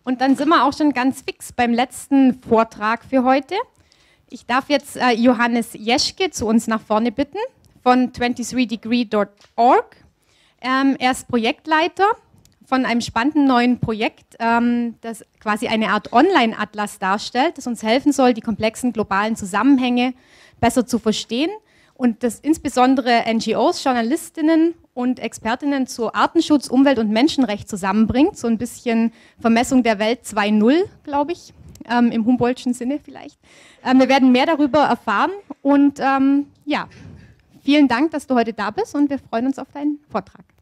Und dann sind wir auch schon ganz fix beim letzten Vortrag für heute. Ich darf jetzt Johannes Jeschke zu uns nach vorne bitten von 23degree.org. Er ist Projektleiter von einem spannenden neuen Projekt, das quasi eine Art Online-Atlas darstellt, das uns helfen soll, die komplexen globalen Zusammenhänge besser zu verstehen und das insbesondere NGOs, Journalistinnen und Expertinnen zu Artenschutz, Umwelt und Menschenrecht zusammenbringt. So ein bisschen Vermessung der Welt 2.0, glaube ich, im Humboldtschen Sinne vielleicht. Wir werden mehr darüber erfahren und ja, vielen Dank, dass du heute da bist und wir freuen uns auf deinen Vortrag.